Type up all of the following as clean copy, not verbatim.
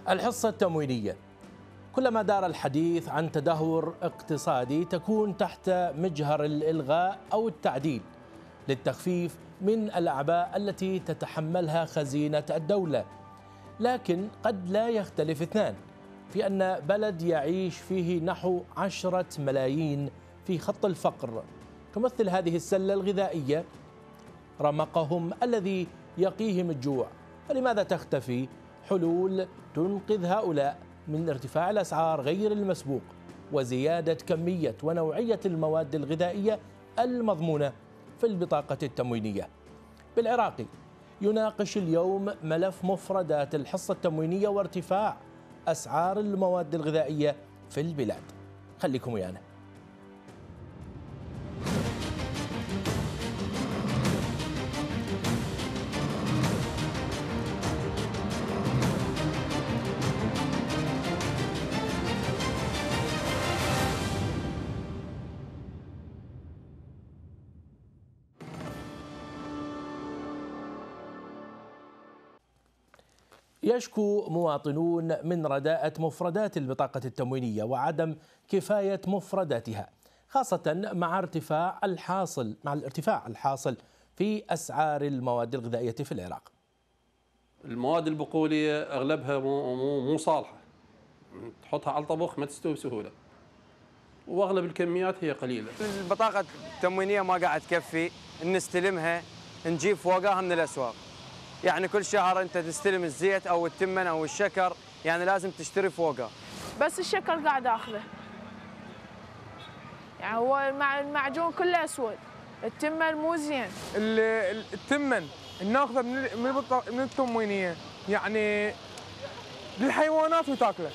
الحصة التموينية. كلما دار الحديث عن تدهور اقتصادي تكون تحت مجهر الإلغاء أو التعديل للتخفيف من الأعباء التي تتحملها خزينة الدولة. لكن قد لا يختلف اثنان في أن بلد يعيش فيه نحو 10 ملايين في خط الفقر تمثل هذه السلة الغذائية رمقهم الذي يقيهم الجوع. فلماذا تختفي حلول تنقذ هؤلاء من ارتفاع الأسعار غير المسبوق وزيادة كمية ونوعية المواد الغذائية المضمونة في البطاقة التموينية؟ بالعراقي يناقش اليوم ملف مفردات الحصة التموينية وارتفاع أسعار المواد الغذائية في البلاد. خليكم ويانا. يشكو مواطنون من رداءة مفردات البطاقة التموينية وعدم كفاية مفرداتها، خاصة مع الارتفاع الحاصل في أسعار المواد الغذائية في العراق. المواد البقولية أغلبها مو صالحة، تحطها على الطبخ ما تستوي بسهولة، وأغلب الكميات هي قليلة. البطاقة التموينية ما قاعد تكفي، نستلمها نجيب فوقها من الأسواق. يعني كل شهر انت تستلم الزيت او التمن او الشكر، يعني لازم تشتري فوقه. بس الشكر قاعد اخذه، يعني هو المعجون كله اسود، التمن مو زين. التمن ناخذه من التموينيه، يعني للحيوانات وتاكله.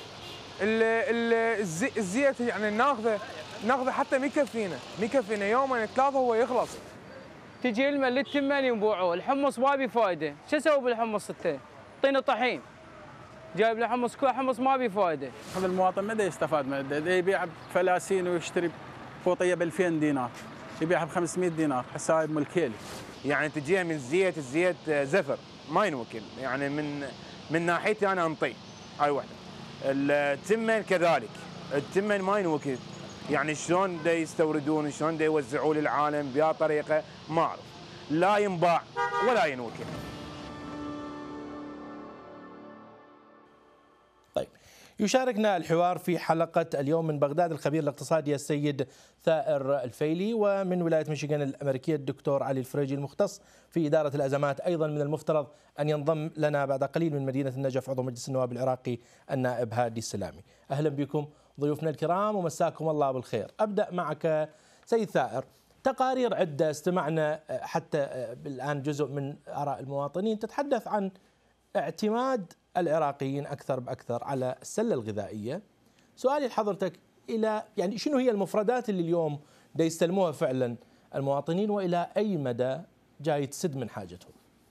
الزيت يعني ناخذه حتى ما يكفينا يومين ثلاثه هو يخلص. تجي لنا للتمن ينبوعوه، الحمص ما بي فايده، شو اسوي بالحمص انت؟ اعطينا طحين. جايب له حمص حمص ما بي فايده. هذا المواطن ما يستفاد منه، يبيع بفلاسين ويشتري فوطيه ب 2000 دينار، يبيعها ب 500 دينار حساب من الكيلو. يعني تجيها من الزيت زفر ما ينوكل، يعني من ناحيتي انا انطي هاي وحده. التمن كذلك، التمن ما ينوكل، يعني شلون دا يستوردون، شلون دا يوزعوه للعالم بيا طريقه ما اعرف، لا ينباع ولا ينوكل. طيب، يشاركنا الحوار في حلقة اليوم من بغداد الخبير الاقتصادي السيد ثائر الفيلي، ومن ولاية ميشيغان الأمريكية الدكتور علي الفريجي المختص في إدارة الأزمات. أيضا من المفترض أن ينضم لنا بعد قليل من مدينة النجف عضو مجلس النواب العراقي النائب هادي السلامي. أهلا بكم ضيوفنا الكرام ومساكم الله بالخير. أبدأ معك سيد ثائر. تقارير عدة استمعنا حتى الآن جزء من آراء المواطنين تتحدث عن اعتماد العراقيين أكثر بأكثر على السلة الغذائية. سؤالي لحضرتك، إلى يعني شنو هي المفردات اللي اليوم دا يستلموها فعلا المواطنين، وإلى أي مدى جاي تسد من حاجتهم؟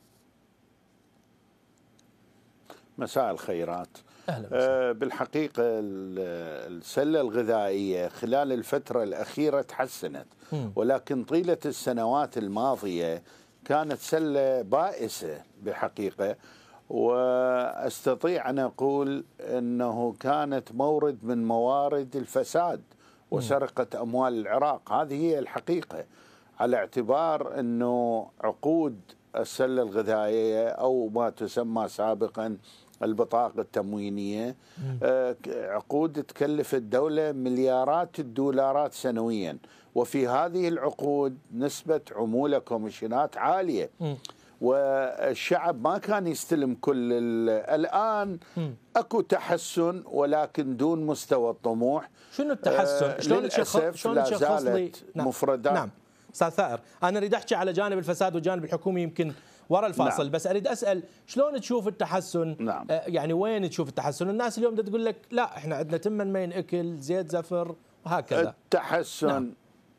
مساء الخيرات. أهلا. بالحقيقة السلة الغذائية خلال الفترة الأخيرة تحسنت، ولكن طيلة السنوات الماضية كانت سلة بائسة بحقيقة، وأستطيع أن أقول أنه كانت مورد من موارد الفساد وسرقة أموال العراق. هذه هي الحقيقة، على اعتبار أنه عقود السلة الغذائية أو ما تسمى سابقا البطاقة التموينية عقود تكلف الدولة مليارات الدولارات سنويا، وفي هذه العقود نسبة عمولة كوميشنات عالية، والشعب ما كان يستلم كل الآن اكو تحسن ولكن دون مستوى الطموح. شنو التحسن؟ شلون تشخص لي مفردات؟ نعم استاذ ثائر، انا اريد احكي على جانب الفساد والجانب الحكومي يمكن ورا الفاصل. نعم. بس اريد اسال شلون تشوف التحسن؟ نعم. يعني وين تشوف التحسن؟ الناس اليوم تقول لك لا احنا عندنا تمن ما ينأكل، زيت زفر وهكذا. التحسن نعم.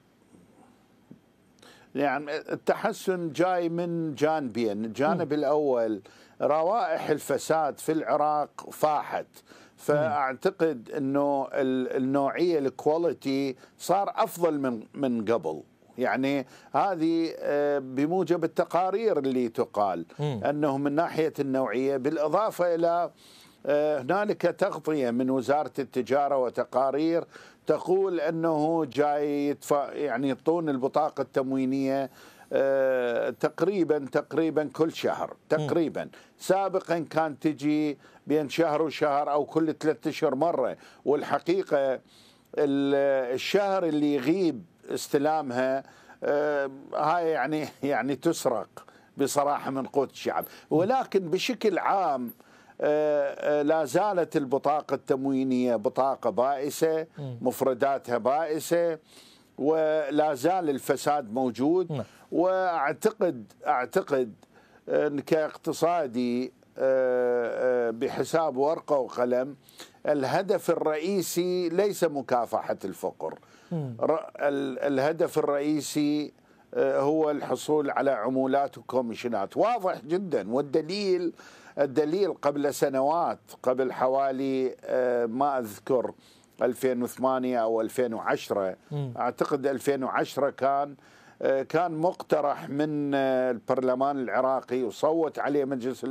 يعني التحسن جاي من جانبين. الجانب الأول روائح الفساد في العراق فاحت، فأعتقد أنه النوعية الكواليتي صار أفضل من قبل. يعني هذه بموجب التقارير اللي تقال أنه من ناحية النوعية، بالإضافة إلى هنالك تغطية من وزارة التجارة وتقارير تقول أنه جاي يعني يعطون البطاقة التموينية تقريبا كل شهر تقريبا. سابقا كان تجي بين شهر وشهر أو كل 3 أشهر مرة، والحقيقة الشهر اللي يغيب استلامها هاي يعني تسرق بصراحة من قوت الشعب. ولكن بشكل عام لا زالت البطاقة التموينية بطاقة بائسة، مفرداتها بائسة، ولا زال الفساد موجود. واعتقد ان كاقتصادي بحساب ورقة وقلم الهدف الرئيسي ليس مكافحة الفقر. الهدف الرئيسي هو الحصول على عمولات وكوميشنات واضح جدا. والدليل قبل سنوات، قبل حوالي ما أذكر 2008 أو 2010، أعتقد 2010 كان مقترح من البرلمان العراقي وصوت عليه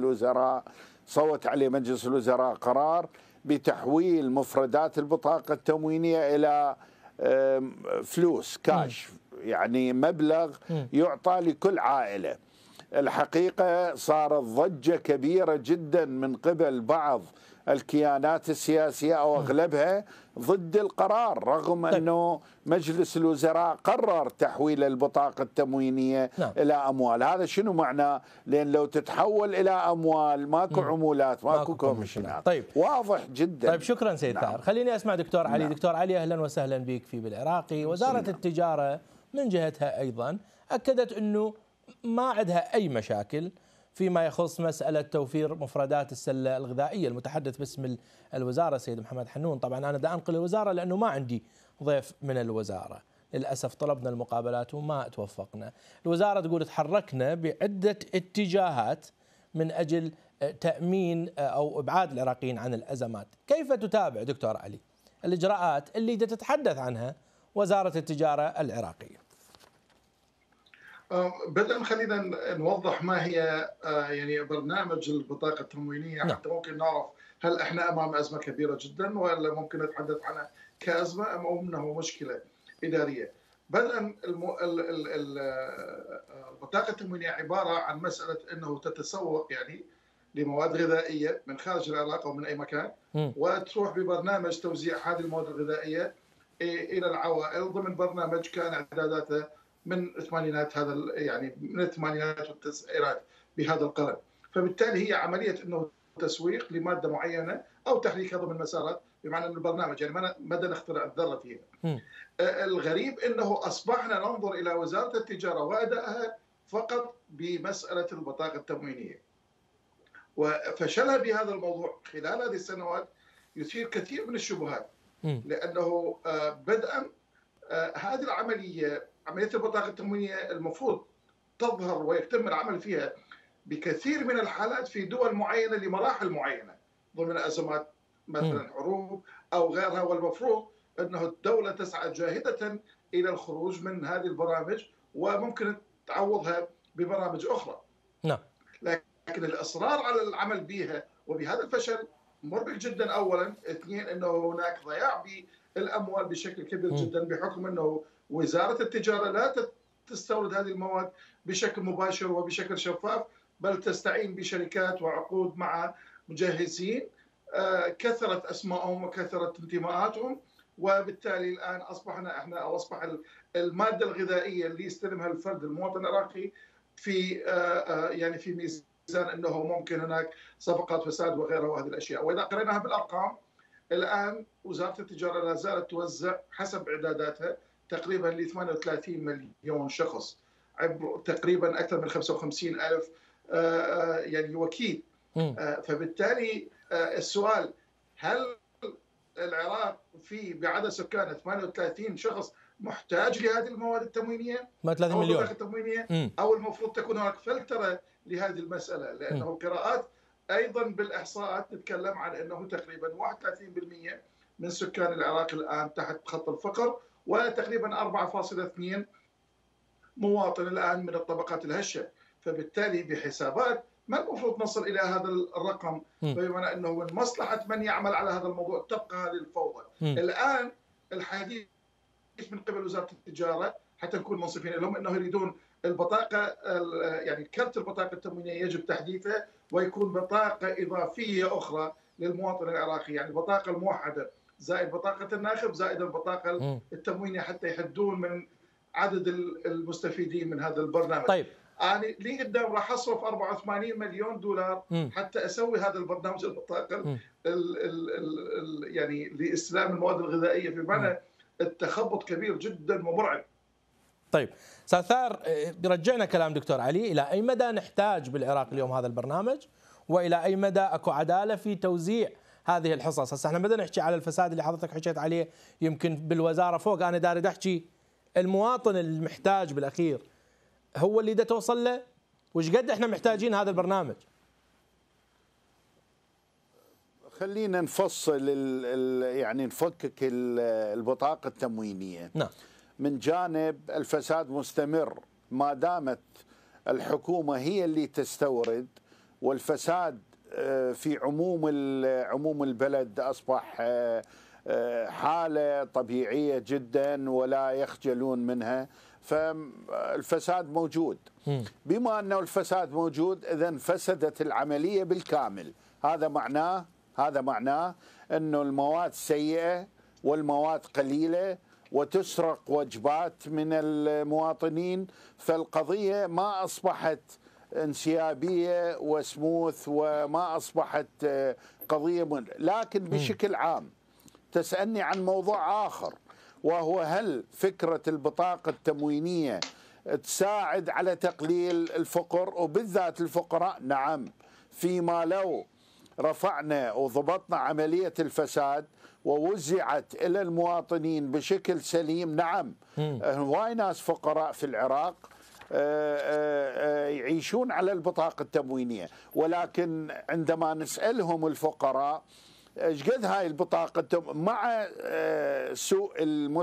مجلس الوزراء قرار بتحويل مفردات البطاقة التموينية إلى فلوس كاش، يعني مبلغ يعطى لكل عائلة. الحقيقة صارت ضجة كبيرة جدا من قبل بعض الكيانات السياسية أو أغلبها ضد القرار، رغم أنه مجلس الوزراء قرر تحويل البطاقة التموينية إلى أموال. هذا شنو معناه؟ لأن لو تتحول إلى أموال ماكو عمولات، ماكو كوميشنات. طيب واضح جدا. طيب شكرا سيد ثائر. خليني أسمع دكتور علي. دكتور علي أهلا وسهلا بك في بالعراقي. وزارة التجارة من جهتها أيضا أكدت أنه ما عندها أي مشاكل فيما يخص مسألة توفير مفردات السلة الغذائية. المتحدث باسم الوزارة السيد محمد حنون. طبعا أنا دا أنقل الوزارة لأنه ما عندي ضيف من الوزارة، للأسف طلبنا المقابلات وما توفقنا. الوزارة تقول تحركنا بعدة اتجاهات من أجل تأمين أو إبعاد العراقيين عن الأزمات. كيف تتابع دكتور علي الإجراءات اللي تتحدث عنها وزارة التجارة العراقية؟ بدءا خلينا نوضح ما هي يعني برنامج البطاقة التموينية حتى ممكن نعرف هل احنا امام ازمة كبيرة جدا ولا ممكن نتحدث عنها كأزمة ام انه مشكلة إدارية. بدءا البطاقة التموينية عبارة عن مسألة انه تتسوق يعني لمواد غذائية من خارج العراق او من اي مكان، وتروح ببرنامج توزيع هذه المواد الغذائية الى العوائل ضمن برنامج كان اعداداته من الثمانينات، هذا يعني من الثمانينات والتسعينات بهذا القرن. فبالتالي هي عمليه انه تسويق لماده معينه او تحريكها ضمن مسارات، بمعنى ان البرنامج يعني ما نخترع الذره فيها. الغريب انه اصبحنا ننظر الى وزاره التجاره وادائها فقط بمساله البطاقه التموينيه. وفشلها بهذا الموضوع خلال هذه السنوات يثير كثير من الشبهات، لانه بدءا هذه العمليه عملية البطاقة التموينية المفروض تظهر ويتم العمل فيها بكثير من الحالات في دول معينة لمراحل معينة ضمن أزمات مثلا حروب أو غيرها، والمفروض أنه الدولة تسعى جاهدة إلى الخروج من هذه البرامج وممكن تعوضها ببرامج أخرى. لكن الإصرار على العمل بها وبهذا الفشل مربك جدا. أولا، اثنين، أنه هناك ضياع بالأموال بشكل كبير جدا بحكم أنه وزارة التجارة لا تستورد هذه المواد بشكل مباشر وبشكل شفاف، بل تستعين بشركات وعقود مع مجهزين كثرت أسمائهم وكثرت انتماءاتهم، وبالتالي الآن أصبح المادة الغذائية اللي يستلمها الفرد المواطن العراقي في يعني في ميزان أنه ممكن هناك صفقات فساد وغيرها وهذه الأشياء. وإذا قرأناها بالأرقام الآن وزارة التجارة لا زالت توزع حسب إعداداتها تقريبا ل 38 مليون شخص عبر تقريبا اكثر من 55,000 يعني وكيل. فبالتالي السؤال، هل العراق بعدد سكانه 38 شخص محتاج لهذه المواد التموينيه؟ ما 30 مليون التموينيه، او المفروض تكون هناك فلتره لهذه المساله؟ لانه القراءات ايضا بالاحصاءات تتكلم عن انه تقريبا 31% من سكان العراق الان تحت خط الفقر، وتقريبا 4.2 مواطن الآن من الطبقات الهشة. فبالتالي بحسابات ما المفروض نصل الى هذا الرقم؟ بمعنى انه من مصلحه من يعمل على هذا الموضوع تبقى هذه الفوضى. الان الحديث من قبل وزاره التجاره حتى نكون منصفين لهم انه يريدون البطاقه، يعني كرت البطاقه التموينيه يجب تحديثه ويكون بطاقه اضافيه اخرى للمواطن العراقي، يعني البطاقه الموحده زائد بطاقه الناخب زائد البطاقه التموينيه حتى يحدون من عدد المستفيدين من هذا البرنامج. طيب أنا لي قدام راح أصرف 84 مليون دولار حتى أسوي هذا البرنامج البطاقة يعني لاستلام المواد الغذائية، في معنى التخبط كبير جدا ومرعب. طيب استاذ ثار، برجعنا كلام دكتور علي، الى اي مدى نحتاج بالعراق اليوم هذا البرنامج؟ والى اي مدى اكو عداله في توزيع هذه الحصص؟ هسه احنا بدنا نحكي على الفساد اللي حضرتك حكيت عليه، يمكن بالوزاره فوق انا داري احكي المواطن المحتاج بالاخير هو اللي دا توصل له، وش قد احنا محتاجين هذا البرنامج؟ خلينا نفصل يعني نفكك البطاقه التموينيه. نعم. من جانب الفساد مستمر ما دامت الحكومه هي اللي تستورد، والفساد في عموم البلد اصبح حاله طبيعيه جدا ولا يخجلون منها، فالفساد موجود. بما انه الفساد موجود اذا فسدت العمليه بالكامل. هذا معناه انه المواد سيئه والمواد قليله وتسرق وجبات من المواطنين، فالقضيه ما اصبحت انسيابيه وسموث وما اصبحت قضيه لكن بشكل عام تسألني عن موضوع آخر، وهو هل فكرة البطاقة التموينية تساعد على تقليل الفقر وبالذات الفقراء؟ نعم. فيما لو رفعنا وضبطنا عملية الفساد ووزعت إلى المواطنين بشكل سليم، نعم. هواي ناس فقراء في العراق يعيشون على البطاقة التموينية، ولكن عندما نسألهم الفقراء ايش قد هاي البطاقة مع سوء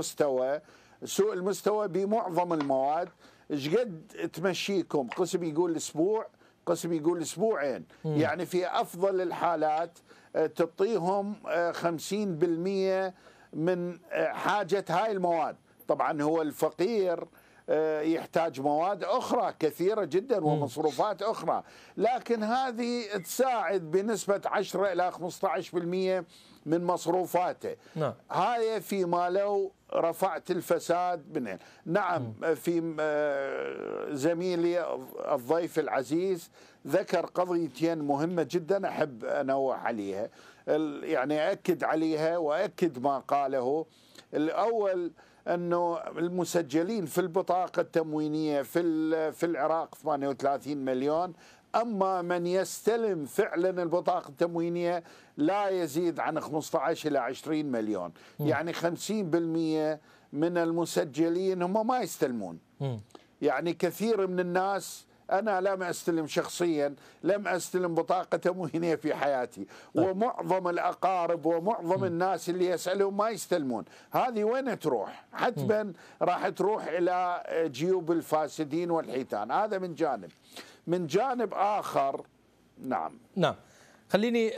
المستوى بمعظم المواد، ايش قد تمشيكم؟ قسم يقول اسبوع، قسم يقول اسبوعين. يعني في افضل الحالات تعطيهم 50% من حاجة هاي المواد. طبعا هو الفقير يحتاج مواد أخرى كثيرة جدا ومصروفات أخرى، لكن هذه تساعد بنسبة 10 إلى 15% من مصروفاته. نعم. هاي فيما لو رفعت الفساد منه. نعم. في زميلي الضيف العزيز ذكر قضيتين مهمة جدا أحب أنوه عليها، يعني أكد عليها وأكد ما قاله. الأول أنه المسجلين في البطاقة التموينية في العراق 38 مليون، أما من يستلم فعلا البطاقة التموينية لا يزيد عن 15 إلى 20 مليون. يعني 50% من المسجلين هم ما يستلمون. يعني كثير من الناس، أنا لم أستلم شخصيا، لم أستلم بطاقة تموينية في حياتي، ومعظم الأقارب ومعظم الناس اللي يسألهم ما يستلمون. هذه وين تروح؟ حتما راح تروح إلى جيوب الفاسدين والحيتان. هذا من جانب. من جانب آخر، نعم خليني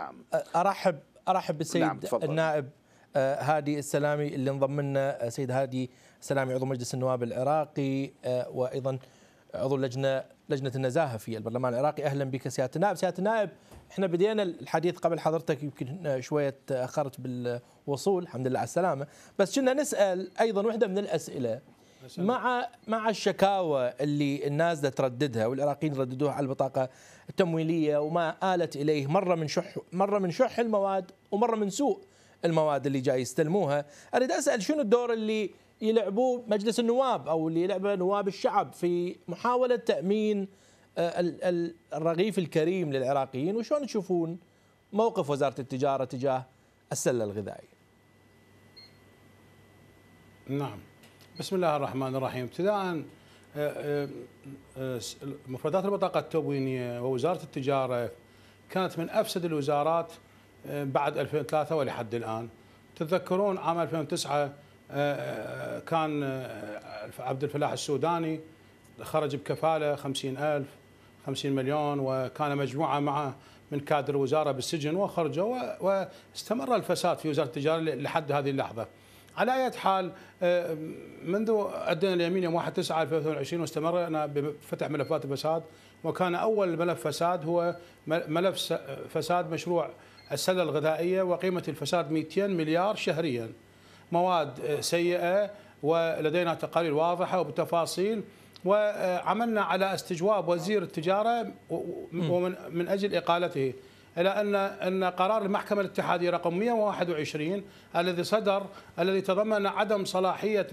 أرحب بالسيد النائب هادي السلامي اللي انضم لنا. سيد هادي السلامي عضو مجلس النواب العراقي وأيضا عضو لجنة النزاهة في البرلمان العراقي. أهلا بك سيادة النائب. سيادة النائب، احنا بدينا الحديث قبل حضرتك، يمكن شوية تأخرت بالوصول، الحمد لله على السلامة، بس كنا نسأل أيضا وحدة من الأسئلة مع الشكاوى اللي الناس دا ترددها والعراقيين رددوها على البطاقة التمويلية وما آلت إليه، مرة من شح المواد ومرة من سوء المواد اللي جاي يستلموها. أريد أسأل شنو الدور اللي يلعبوه مجلس النواب أو اللي يلعبه نواب الشعب في محاولة تأمين الرغيف الكريم للعراقيين، وشون تشوفون موقف وزارة التجارة تجاه السلة الغذائية؟ نعم، بسم الله الرحمن الرحيم. ابتداء مفردات البطاقة التموينية ووزارة التجارة كانت من أفسد الوزارات بعد 2003 ولحد الآن. تتذكرون عام 2009 كان عبد الفلاح السوداني خرج بكفالة 50,000، 50 مليون، وكان مجموعة معه من كادر الوزارة بالسجن وخرجوا، واستمر الفساد في وزارة التجارة لحد هذه اللحظة. على أي حال منذ أدينا اليمين يوم 1/9/2022 واستمرنا بفتح ملفات الفساد، وكان أول ملف فساد هو ملف فساد مشروع السلة الغذائية، وقيمة الفساد 200 مليار شهريا، مواد سيئة، ولدينا تقارير واضحة وبتفاصيل. وعملنا على استجواب وزير التجارة ومن أجل إقالته، إلى أن قرار المحكمة الاتحادية رقم 121 الذي صدر، الذي تضمن عدم صلاحية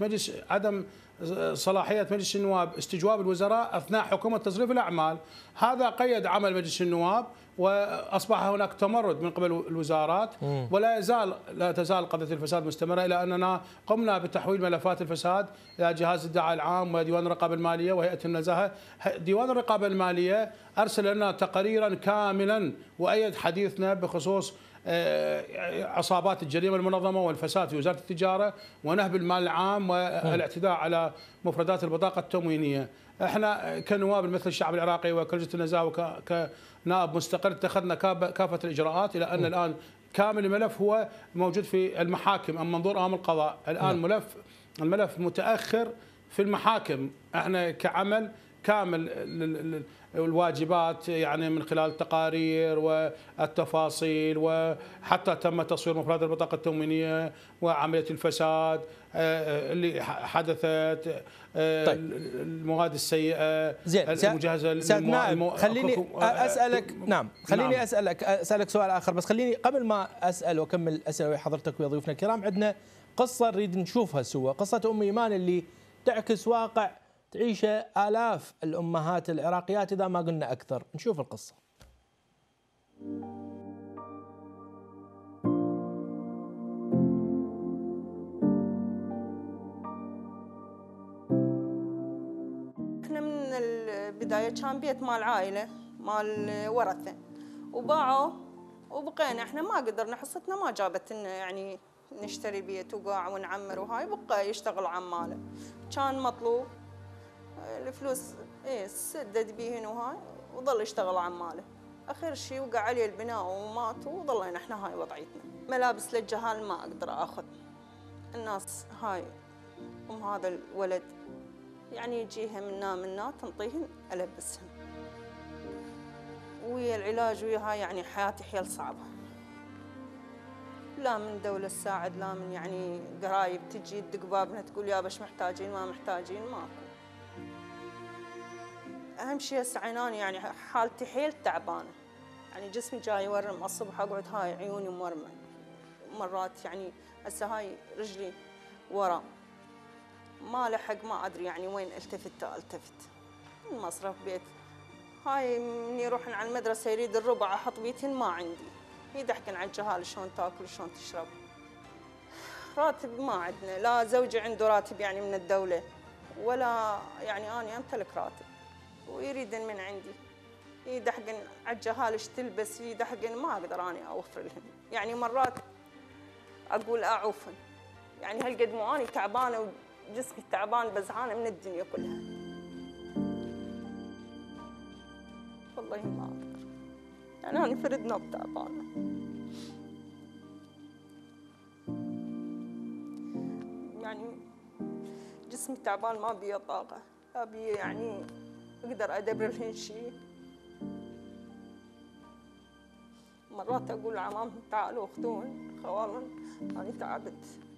مجلس النواب استجواب الوزراء أثناء حكومة تصريف الأعمال، هذا قيد عمل مجلس النواب، وأصبح هناك تمرد من قبل الوزارات، لا تزال قضية الفساد مستمرة، إلى أننا قمنا بتحويل ملفات الفساد إلى جهاز الدعاية العام وديوان الرقابة المالية وهيئة النزاهة. ديوان الرقابة المالية أرسل لنا تقريرا كاملا وأيد حديثنا بخصوص عصابات الجريمة المنظمة والفساد في وزارة التجارة ونهب المال العام والاعتداء على مفردات البطاقة التموينية. احنا كنواب مثل الشعب العراقي وكلجنة النزاهة وكنائب مستقل اتخذنا كافة الإجراءات، إلى أن الآن كامل الملف هو موجود في المحاكم أم منظور أمام القضاء. الآن الملف متأخر في المحاكم. احنا كعمل كامل الواجبات، يعني من خلال التقارير والتفاصيل، وحتى تم تصوير مفردات البطاقة التموينية وعملية الفساد اللي حدثت، طيب. المواد السيئة المجهزة خليني أسألك خليني أسألك سؤال آخر، بس خليني قبل ما أسأل وأكمل أسئلة حضرتك ويا ضيوفنا الكرام، عندنا قصة نريد نشوفها سوا، قصة أم إيمان اللي تعكس واقع تعيشه آلاف الأمهات العراقيات إذا ما قلنا أكثر. نشوف القصة. احنا من البداية كان بيت مال عائلة مال ورثة، وباعوا وبقينا احنا ما قدرنا، حصتنا ما جابت لنا يعني نشتري بيت وقاع ونعمر، وهاي بقى يشتغل عماله. كان مطلوب الفلوس سدد بيهن وهاي، وظل يشتغل عماله. اخر شيء وقع عليه البناء ومات، وظلينا احنا هاي وضعيتنا. ملابس للجهال ما اقدر اخذ. الناس هاي هذا الولد يعني يجيها منا تنطيهن البسهن، ويا العلاج وياها يعني حياتي حيل صعبه. لا من دولة تساعد، لا من يعني قرايب تجي تدق بابنا تقول يا باش محتاجين ما محتاجين، ماكو. اهم شيء هسه عيناني يعني حالتي حيل تعبانه، يعني جسمي جاي يورم، الصبح اقعد هاي عيوني مورمه، مرات يعني هسه هاي رجلي ورا ما لحق، ما ادري يعني وين التفت المصرف بيت هاي من يروحن على المدرسه يريد الربع احط بيتين ما عندي، يضحكن على الجهال شلون تاكل شلون تشرب. راتب ما عندنا، لا زوجي عنده راتب يعني من الدوله ولا يعني انا امتلك راتب، ويريدن من عندي يدحقن على الجهال ايش تلبس، يدحقن ما اقدر اني اوفر لهم. يعني مرات اقول اعوفن، يعني هالقد مو اني تعبانه وجسمي تعبان بزعانه من الدنيا كلها. والله ما اقدر، يعني انا فرد نوب تعبانه. يعني جسمي تعبان ما بي طاقه، ابي يعني اقدر ادبر لهن شيء. مرات اقول لعمامهم تعالوا اخذون خوالن اني تعبت.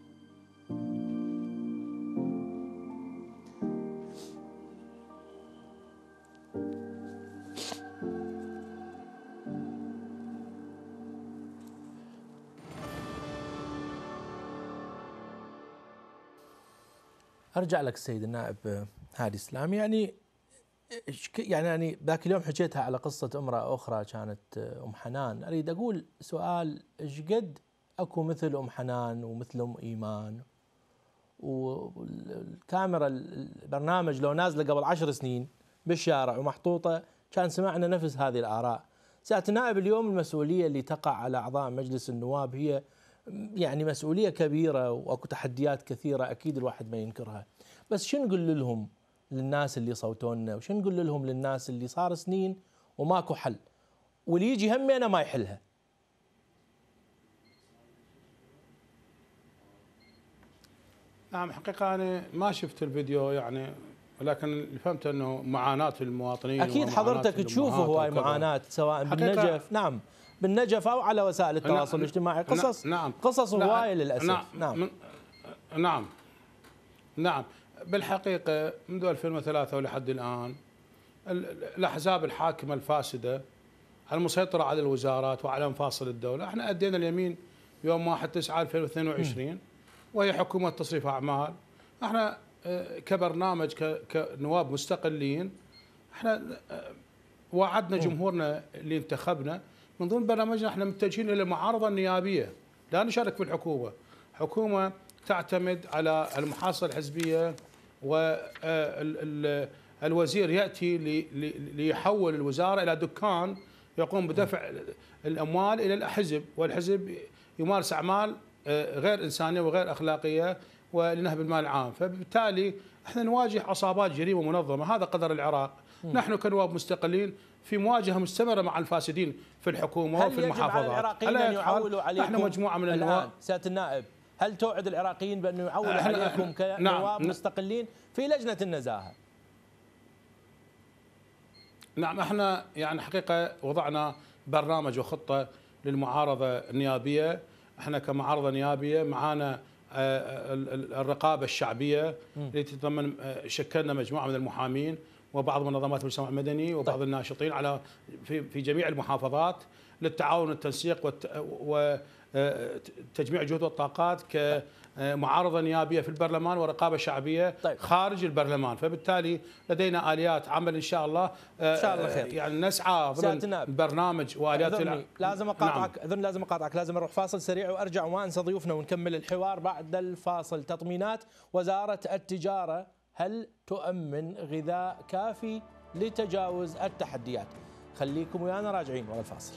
ارجع لك السيد النائب هادي سلام، يعني ذاك اليوم حكيتها على قصة امرأة أخرى كانت أم حنان، أريد أقول سؤال، إيش قد أكو مثل أم حنان ومثل أم إيمان، والكاميرا البرنامج لو نازلة قبل 10 سنين بالشارع ومحطوطة كان سمعنا نفس هذه الآراء. سيادة النائب اليوم المسؤولية اللي تقع على أعضاء مجلس النواب هي يعني مسؤولية كبيرة، وأكو تحديات كثيرة أكيد الواحد ما ينكرها، بس شو نقول لهم للناس اللي صوتونا؟ وش نقول لهم للناس اللي صار سنين وماكو حل واللي يجي همنا ما يحلها؟ نعم، حقيقة أنا ما شفت الفيديو يعني، ولكن اللي فهمت أنه معاناة المواطنين. أكيد حضرتك تشوفه هواي معاناة سواء بالنجف، نعم بالنجف أو على وسائل التواصل الاجتماعي، قصص نعم قصص هواي للأسف. نعم بالحقيقة منذ 2003 ولحد الآن الأحزاب الحاكمة الفاسدة المسيطرة على الوزارات وعلى مفاصل الدولة، احنا أدينا اليمين يوم 1/9/2022 وهي حكومة تصريف أعمال. احنا كبرنامج كنواب مستقلين احنا وعدنا جمهورنا اللي انتخبنا من ضمن برنامجنا احنا متجهين الى المعارضة النيابية، لا نشارك في الحكومة. حكومة تعتمد على المحاصصة الحزبية، والوزير يأتي ليحول الوزارة إلى دكان يقوم بدفع الأموال إلى الحزب، والحزب يمارس أعمال غير إنسانية وغير أخلاقية ولنهب المال العام. فبالتالي احنا نواجه عصابات جريمة منظمة، هذا قدر العراق. نحن كنواب مستقلين في مواجهة مستمرة مع الفاسدين في الحكومة وفي المحافظات. هل يجب على العراقيين أن يعولوا عليكم؟ احنا مجموعة من النواب. سيادة النائب، هل توعد العراقيين بأنه يعولوا عليكم كنواب مستقلين في لجنة النزاهة؟ نعم، احنا يعني حقيقة وضعنا برنامج وخطة للمعارضة النيابية. احنا كمعارضة نيابية معانا الرقابة الشعبية اللي تتضمن شكلنا مجموعة من المحامين وبعض منظمات المجتمع المدني وبعض الناشطين على في جميع المحافظات للتعاون والتنسيق وتجميع الجهود والطاقات كمعارضة نيابية في البرلمان ورقابة شعبية خارج البرلمان. فبالتالي لدينا آليات عمل إن شاء الله خير. يعني نسعى ضمن برنامج وآليات. لازم أقاطعك، أذن لازم أقاطعك، لازم أروح فاصل سريع وأرجع وما أنسى ضيوفنا ونكمل الحوار بعد الفاصل. تطمينات وزارة التجارة، هل تؤمن غذاء كافي لتجاوز التحديات؟ خليكم ويانا راجعين ورا الفاصل.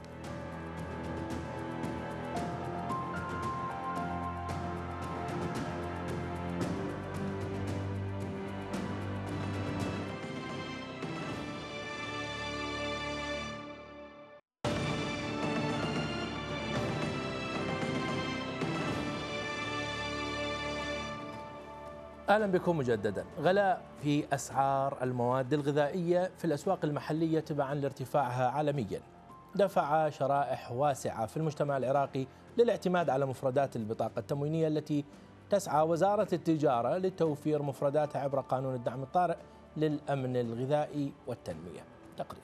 أهلا بكم مجددا. غلاء في أسعار المواد الغذائية في الأسواق المحلية تبعا لارتفاعها عالميا دفع شرائح واسعة في المجتمع العراقي للاعتماد على مفردات البطاقة التموينية التي تسعى وزارة التجارة لتوفير مفرداتها عبر قانون الدعم الطارئ للأمن الغذائي والتنمية. تقرير.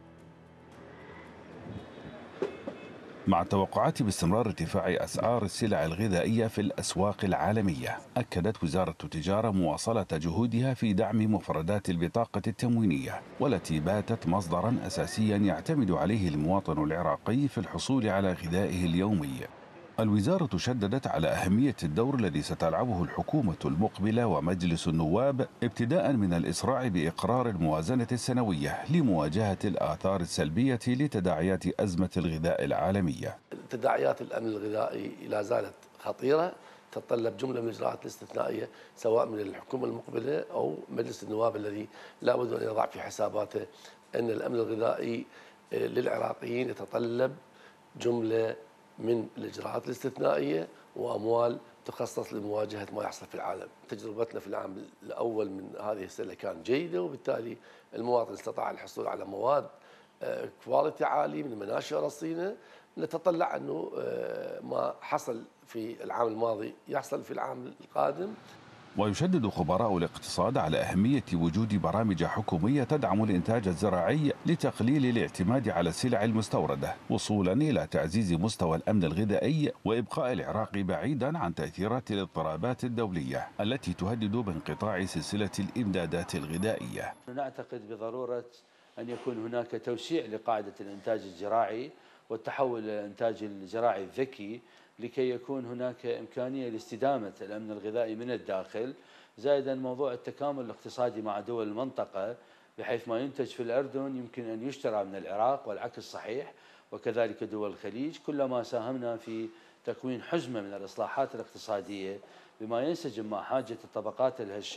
مع التوقعات باستمرار ارتفاع أسعار السلع الغذائية في الأسواق العالمية، أكدت وزارة التجارة مواصلة جهودها في دعم مفردات البطاقة التموينية، والتي باتت مصدرا أساسيا يعتمد عليه المواطن العراقي في الحصول على غذائه اليومي. الوزارة شددت على أهمية الدور الذي ستلعبه الحكومة المقبلة ومجلس النواب ابتداء من الإسراع بإقرار الموازنة السنوية لمواجهة الآثار السلبية لتداعيات أزمة الغذاء العالمية. تداعيات الأمن الغذائي لا زالت خطيرة، تتطلب جملة من الإجراءات الاستثنائية سواء من الحكومة المقبلة أو مجلس النواب الذي لا بد أن يضع في حساباته أن الأمن الغذائي للعراقيين يتطلب جملة من الإجراءات الاستثنائية وأموال تخصص لمواجهة ما يحصل في العالم. تجربتنا في العام الأول من هذه السنة كانت جيدة، وبالتالي المواطن استطاع الحصول على مواد كواليتي عالي من المناشئ الرصينة. نتطلع أنه ما حصل في العام الماضي يحصل في العام القادم. ويشدد خبراء الاقتصاد على أهمية وجود برامج حكومية تدعم الإنتاج الزراعي لتقليل الاعتماد على السلع المستوردة، وصولا إلى تعزيز مستوى الأمن الغذائي وإبقاء العراق بعيدا عن تأثيرات الاضطرابات الدولية التي تهدد بانقطاع سلسلة الإمدادات الغذائية. نعتقد بضرورة أن يكون هناك توسيع لقاعدة الإنتاج الزراعي والتحول إلى الإنتاج الزراعي الذكي لكي يكون هناك إمكانية لاستدامة الأمن الغذائي من الداخل، زائدا موضوع التكامل الاقتصادي مع دول المنطقة بحيث ما ينتج في الأردن يمكن أن يشترى من العراق والعكس صحيح، وكذلك دول الخليج. كلما ساهمنا في تكوين حزمة من الإصلاحات الاقتصادية بما ينسجم مع حاجة الطبقات الهشة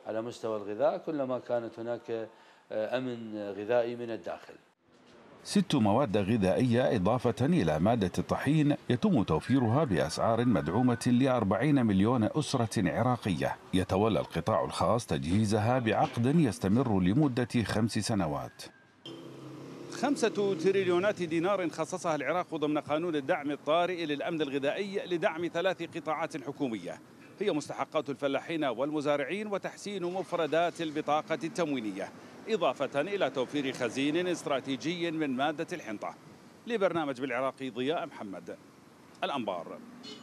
على مستوى الغذاء كلما كانت هناك أمن غذائي من الداخل. 6 مواد غذائية إضافة إلى مادة الطحين يتم توفيرها بأسعار مدعومة ل40 مليون أسرة عراقية. يتولى القطاع الخاص تجهيزها بعقد يستمر لمدة 5 سنوات. 5 تريليونات دينار خصصها العراق ضمن قانون الدعم الطارئ للأمن الغذائي لدعم 3 قطاعات حكومية هي مستحقات الفلاحين والمزارعين وتحسين مفردات البطاقة التموينية، إضافة إلى توفير خزين استراتيجي من مادة الحنطة. لبرنامج بالعراقي ضياء محمد، الأنبار.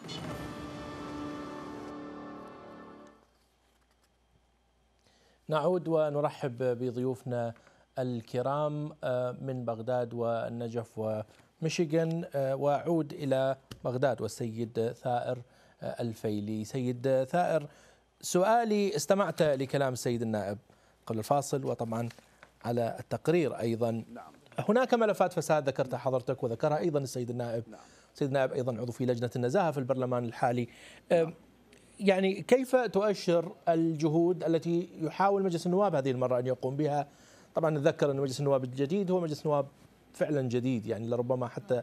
نعود ونرحب بضيوفنا الكرام من بغداد والنجف وميشيغان، وأعود إلى بغداد والسيد ثائر الفيلي. سيد ثائر، سؤالي، استمعت لكلام السيد النائب قبل الفاصل وطبعا على التقرير أيضا. نعم. هناك ملفات فساد ذكرتها حضرتك وذكرها أيضا السيد النائب. السيد النائب أيضا عضو في لجنة النزاهة في البرلمان الحالي. يعني كيف تؤشر الجهود التي يحاول مجلس النواب هذه المرة أن يقوم بها؟ طبعا نتذكر أن مجلس النواب الجديد هو مجلس نواب فعلا جديد، يعني لربما حتى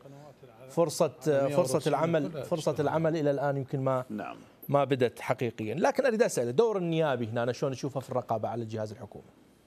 فرصة العمل إلى الآن يمكن ما بدت حقيقيا. لكن أريد أسأل دور النيابي هنا شلون نشوفه في الرقابة على الجهاز الحكومي؟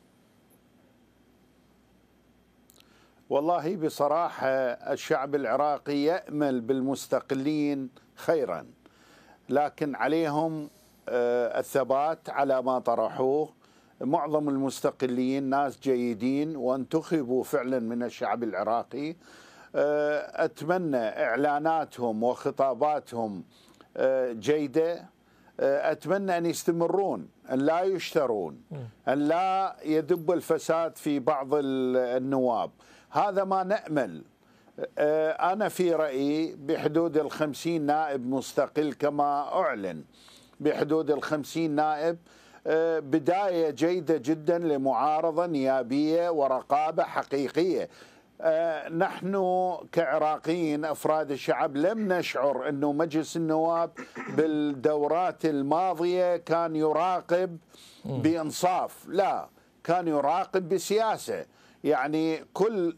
والله بصراحة الشعب العراقي يأمل بالمستقلين خيرا، لكن عليهم الثبات على ما طرحوه. معظم المستقلين ناس جيدين وانتخبوا فعلا من الشعب العراقي. أتمنى إعلاناتهم وخطاباتهم جيدة. أتمنى أن يستمرون، أن لا يشترون، أن لا يدب الفساد في بعض النواب. هذا ما نأمل. أنا في رأيي بحدود 50 نائب مستقل كما أعلن، بحدود 50 نائب بداية جيدة جدا لمعارضة نيابية ورقابة حقيقية. نحن كعراقيين أفراد الشعب لم نشعر أنه مجلس النواب بالدورات الماضية كان يراقب بإنصاف، لا، كان يراقب بسياسة. يعني كل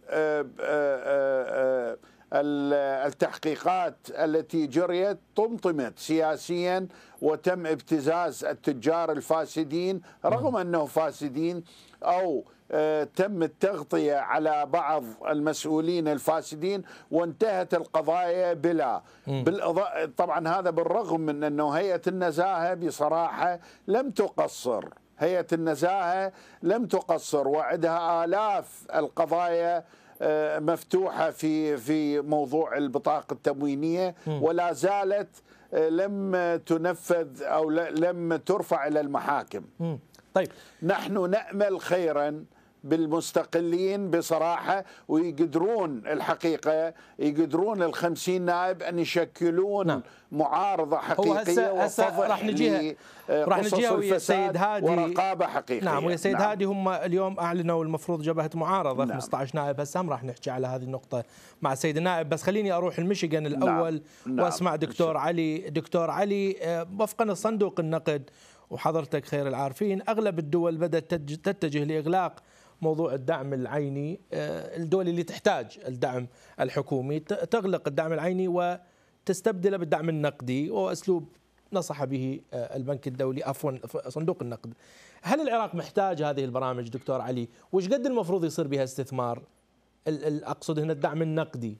التحقيقات التي جريت طمطمت سياسيا وتم ابتزاز التجار الفاسدين رغم أنه فاسدين، أو تم التغطية على بعض المسؤولين الفاسدين وانتهت القضايا بلا. طبعا هذا بالرغم من أنه هيئة النزاهة بصراحة لم تقصر. هيئة النزاهة لم تقصر وعندها آلاف القضايا مفتوحة في موضوع البطاقة التموينية، ولا زالت لم تنفذ أو لم ترفع إلى المحاكم. طيب، نحن نأمل خيرا بالمستقلين بصراحة، ويقدرون الحقيقة يقدرون ال50 نائب أن يشكلون معارضة حقيقية وفضح راح نجيها ويا السيد هادي ورقابة حقيقية. نعم، ويا السيد هادي هم اليوم أعلنوا المفروض جبهة معارضة 15 نائب. هسه راح نحكي على هذه النقطة مع السيد النائب، بس خليني أروح الميشيغان الأول وأسمع دكتور علي. دكتور علي، وفقا لصندوق النقد وحضرتك خير العارفين، أغلب الدول بدأت تتجه لإغلاق موضوع الدعم العيني. الدول اللي تحتاج الدعم الحكومي تغلق الدعم العيني وتستبدله بالدعم النقدي، وأسلوب نصح به البنك الدولي، عفوا صندوق النقد. هل العراق محتاج هذه البرامج دكتور علي؟ وش قد المفروض يصير بها استثمار؟ أقصد هنا الدعم النقدي.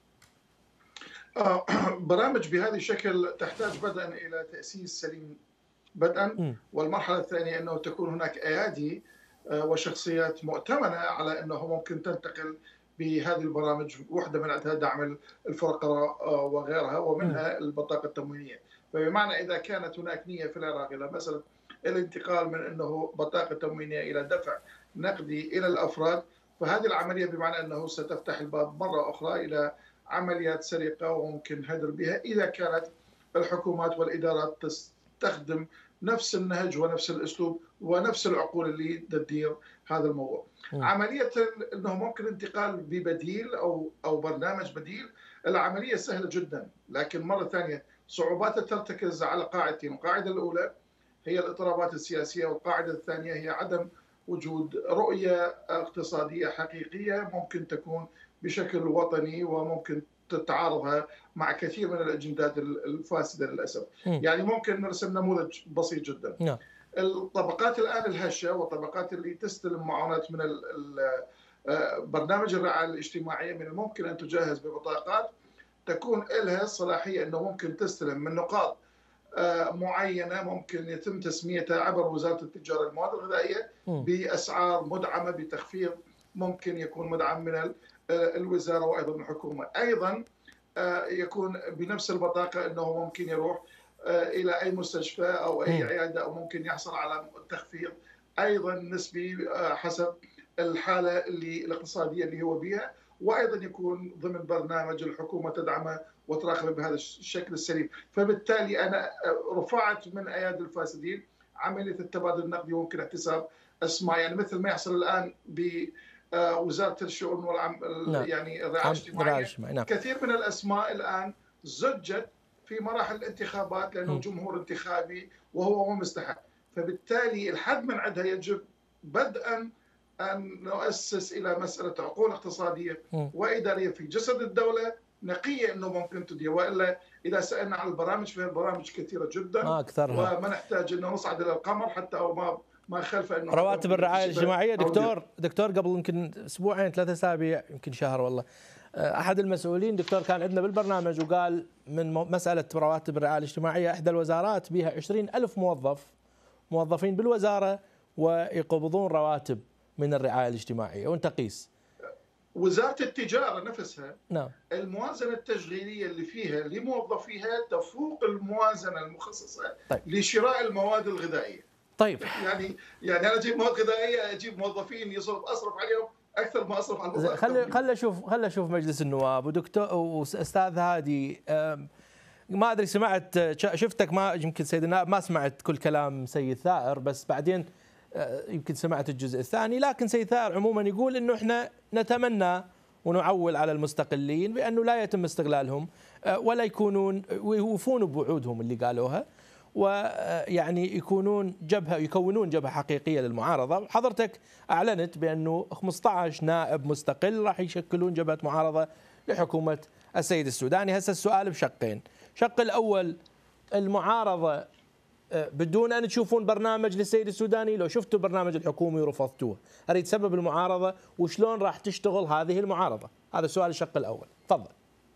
برامج بهذا الشكل تحتاج بدءا إلى تأسيس سليم بدءا، والمرحلة الثانية أنه تكون هناك أيادي وشخصيات مؤتمنة على أنه ممكن تنتقل بهذه البرامج. واحدة من عندها دعم الفقراء وغيرها، ومنها البطاقة التموينية. فبمعنى إذا كانت هناك نية في العراق إلى مثلا الانتقال من أنه بطاقة تموينية إلى دفع نقدي إلى الأفراد، فهذه العملية بمعنى أنه ستفتح الباب مرة أخرى إلى عمليات سرقة وممكن هدر بها إذا كانت الحكومات والإدارات تستخدم نفس النهج ونفس الأسلوب ونفس العقول اللي تدير هذا الموضوع. عملية أنه ممكن انتقال ببديل أو برنامج بديل، العملية سهلة جدا، لكن مرة ثانية صعوباتها ترتكز على قاعدتين. القاعدة الأولى هي الاضطرابات السياسية، والقاعدة الثانية هي عدم وجود رؤية اقتصادية حقيقية ممكن تكون بشكل وطني وممكن تتعارضها مع كثير من الأجندات الفاسدة للأسف. يعني ممكن نرسم نموذج بسيط جدا. الطبقات الآن الهشة والطبقات اللي تستلم معونات من برنامج الرعاية الاجتماعية من الممكن أن تجهز ببطاقات تكون لها الصلاحية أنه ممكن تستلم من نقاط معينة ممكن يتم تسميتها عبر وزارة التجارة المواد الغذائية بأسعار مدعمة بتخفيض ممكن يكون مدعم من الوزارة وأيضا الحكومة. أيضا يكون بنفس البطاقة أنه ممكن يروح إلى أي مستشفى أو أي عيادة أو ممكن يحصل على تخفيض أيضا نسبي حسب الحالة الاقتصادية اللي هو بها، وأيضا يكون ضمن برنامج الحكومة تدعمه وتراقبه بهذا الشكل السليم. فبالتالي أنا رفعت من أيادي الفاسدين عملية التبادل النقدي وممكن احتساب أسماء، يعني مثل ما يحصل الآن بوزارة الشؤون يعني الرعاية الاجتماعية. كثير من الأسماء الآن زجت في مراحل الانتخابات لأنه جمهور انتخابي وهو مستحق، فبالتالي الحد من عندها يجب بدءا أن نؤسس إلى مسألة عقول اقتصادية وإدارية في جسد الدولة نقية أنه ممكن تدير، وإلا إذا سألنا عن البرامج فهي البرامج كثيرة جدا أكثرها. وما نحتاج أنه نصعد إلى القمر حتى أو ما خلف أنه رواتب الرعاية الاجتماعية. دكتور قبل يمكن أسبوعين 3 أسابيع يمكن شهر والله أحد المسؤولين دكتور كان عندنا بالبرنامج وقال من مسألة رواتب الرعاية الاجتماعية إحدى الوزارات بها 20,000 موظفين بالوزارة ويقبضون رواتب من الرعاية الاجتماعية، وانت قيس وزارة التجارة نفسها الموازنة التشغيلية اللي فيها لموظفيها تفوق الموازنة المخصصة لشراء المواد الغذائية. يعني أنا أجيب مواد غذائية أجيب موظفين أصرف عليهم أكثر ما أصرف على الوظائف. خل أشوف مجلس النواب ودكتور وأستاذ هادي. ما أدري سمعت شفتك ما يمكن سيد النائب ما سمعت كل كلام سيد ثائر، بس بعدين يمكن سمعت الجزء الثاني. لكن سيد ثائر عموما يقول انه احنا نتمنى ونعول على المستقلين بانه لا يتم استغلالهم ولا يكونون ويوفون بوعودهم اللي قالوها، ويعني يكونون يكونون جبهه حقيقيه للمعارضه. حضرتك اعلنت بانه 15 نائب مستقل راح يشكلون جبهه معارضه لحكومه السيد السوداني. هسه السؤال بشقين، الشق الاول المعارضه بدون أن تشوفون برنامج للسيد السوداني، لو شفتوا برنامج الحكومي ورفضتوه أريد سبب المعارضة وشلون راح تشتغل هذه المعارضة؟ هذا السؤال الشق الأول. تفضل.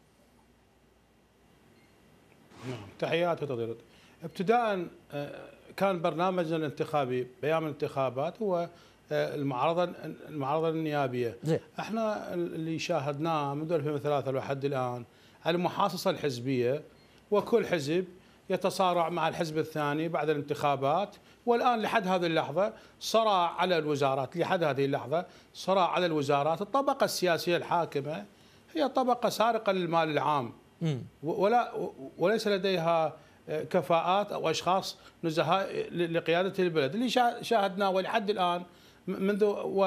تحياتي وتقديرات. ابتداء كان برنامجنا الانتخابي بأيام الانتخابات هو المعارضة النيابية. احنا اللي شاهدناه منذ 2003 لحد الآن المحاصصة الحزبية، وكل حزب يتصارع مع الحزب الثاني بعد الانتخابات، والآن لحد هذه اللحظة صراع على الوزارات. لحد هذه اللحظة صراع على الوزارات. الطبقة السياسية الحاكمة هي طبقة سارقة للمال العام وليس لديها كفاءات أو أشخاص نزهاء لقيادة البلد. اللي شاهدناه ولحد الآن منذ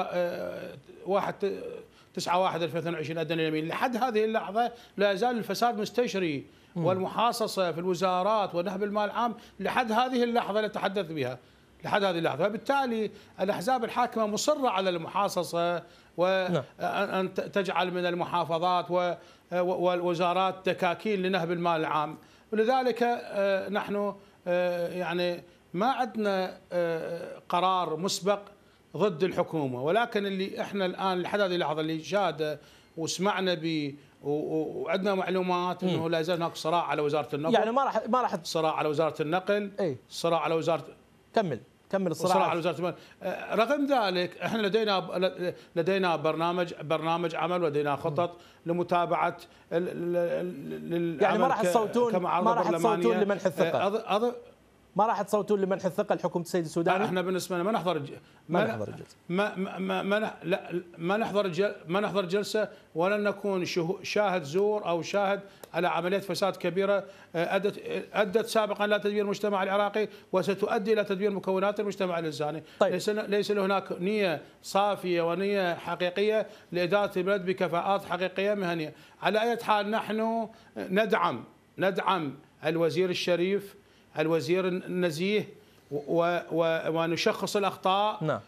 9/1/2022 أدنى اليمين لحد هذه اللحظة لا يزال الفساد مستشري والمحاصصة في الوزارات ونهب المال العام لحد هذه اللحظة نتحدث بها، لحد هذه اللحظة. فبالتالي الأحزاب الحاكمة مصرة على المحاصصة وأن تجعل من المحافظات والوزارات دكاكين لنهب المال العام. ولذلك نحن يعني ما عندنا قرار مسبق ضد الحكومة، ولكن اللي احنا الآن لحد هذه اللحظة اللي شاهده وسمعنا به وعندنا معلومات انه لا يزال هناك صراع على وزاره النقل. يعني ما راح صراع على وزاره النقل، صراع على وزاره كمل الصراع على وزاره المال. رغم ذلك احنا لدينا برنامج عمل ولدينا خطط لمتابعه يعني ما راح تصوتون لمنح الثقه. ما راح تصوتون لمنح الثقه لحكومه السيد السوداني؟ احنا بالنسبه لنا ما نحضر جلسه ولن نكون شاهد زور او شاهد على عمليه فساد كبيره ادت سابقا الى تدمير المجتمع العراقي وستؤدي الى تدمير مكونات المجتمع الانساني. ليس هناك نيه صافيه ونيه حقيقيه لاداره البلد بكفاءات حقيقيه مهنيه. على اي حال نحن ندعم الوزير الشريف، الوزير النزيه، ونشخص الأخطاء. نعم.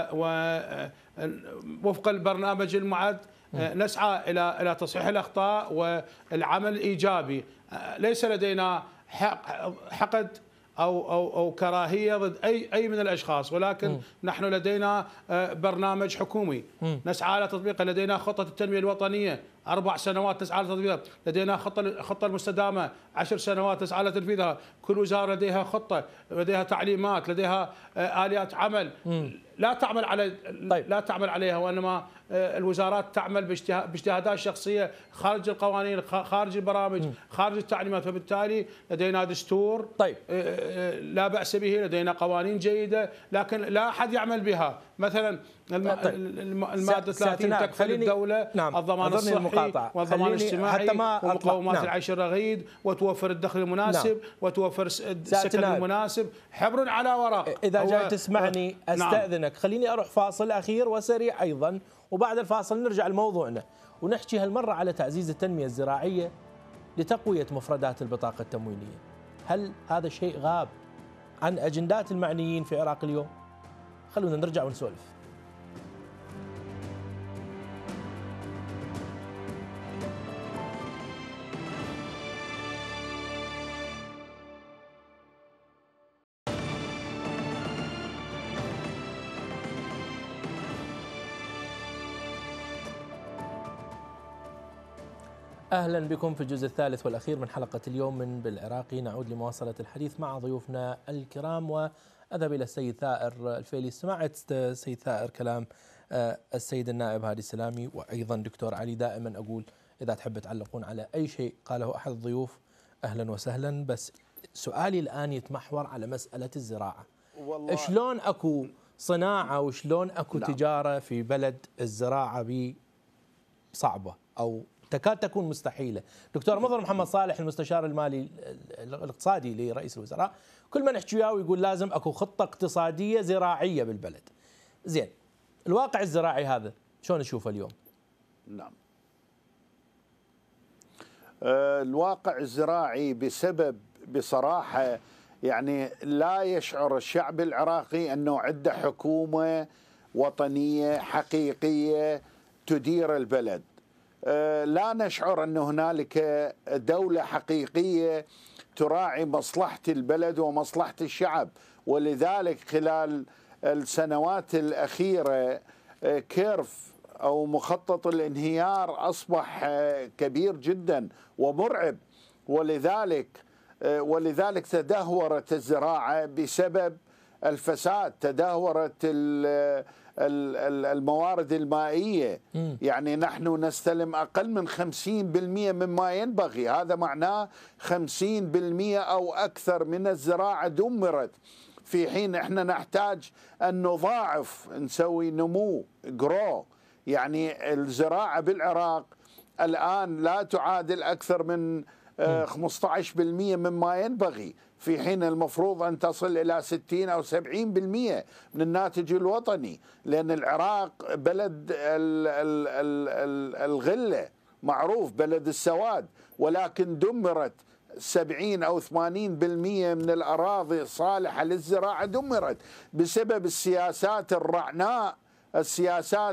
ووفق البرنامج المعد نسعى إلى تصحيح الأخطاء والعمل الإيجابي. ليس لدينا حقد أو كراهية ضد أي من الأشخاص، ولكن نحن لدينا برنامج حكومي نسعى إلى تطبيقه. لدينا خطة التنمية الوطنية 4 سنوات نسعى لتطبيقها. لدينا خطة المستدامة 10 سنوات نسعى لتنفيذها. كل وزارة لديها خطة، لديها تعليمات، لديها آليات عمل لا تعمل عليها، وإنما الوزارات تعمل باجتهادات شخصية خارج القوانين، خارج البرامج، خارج التعليمات. فبالتالي لدينا دستور لا بأس به، لدينا قوانين جيدة، لكن لا أحد يعمل بها. مثلا المادة 30 تكفل الدولة الضمان الصحي والضمان الاجتماعي ومقومات العيش الرغيد، وتوفر الدخل المناسب وتوفر السكن المناسب. حبر على ورق. إذا جاي تسمعني أستأذنك، خليني أروح فاصل أخير وسريع أيضا، وبعد الفاصل نرجع لموضوعنا ونحكي هالمرة على تعزيز التنمية الزراعية لتقوية مفردات البطاقة التموينية. هل هذا الشيء غاب عن أجندات المعنيين في العراق اليوم؟ خلونا نرجع ونسولف. أهلا بكم في الجزء الثالث والأخير من حلقة اليوم من بالعراقي. نعود لمواصلة الحديث مع ضيوفنا الكرام، وأذهب إلى السيد ثائر الفيلي. سمعت السيد ثائر كلام السيد النائب هادي السلامي وأيضا دكتور علي. دائما أقول إذا تحب تعلقون على أي شيء قاله أحد الضيوف أهلا وسهلا، بس سؤالي الآن يتمحور على مسألة الزراعة. شلون أكو صناعة وشلون أكو تجارة في بلد الزراعة صعبة أو تكاد تكون مستحيلة؟ دكتور مظهر محمد صالح المستشار المالي الاقتصادي لرئيس الوزراء كل ما نحكي وياه ويقول لازم اكو خطة اقتصادية زراعية بالبلد. زين، الواقع الزراعي هذا شلون نشوفه اليوم؟ نعم، الواقع الزراعي بصراحة يعني لا يشعر الشعب العراقي أنه عنده حكومة وطنية حقيقية تدير البلد. لا نشعر أن هنالك دولة حقيقية تراعي مصلحة البلد ومصلحة الشعب. ولذلك خلال السنوات الأخيرة كيرف أو مخطط الانهيار أصبح كبير جدا ومرعب، ولذلك تدهورت الزراعة بسبب الفساد، تدهورت الموارد المائية. يعني نحن نستلم أقل من 50% مما ينبغي، هذا معناه 50% أو أكثر من الزراعة دمرت، في حين احنا نحتاج أن نضاعف، نسوي نمو جرو. يعني الزراعة بالعراق الآن لا تعادل أكثر من 15% مما ينبغي، في حين المفروض أن تصل إلى 60 أو 70% من الناتج الوطني، لأن العراق بلد الغلة، معروف بلد السواد، ولكن دمرت 70 أو 80% من الأراضي الصالحة للزراعة دمرت بسبب السياسات الرعناء، السياسات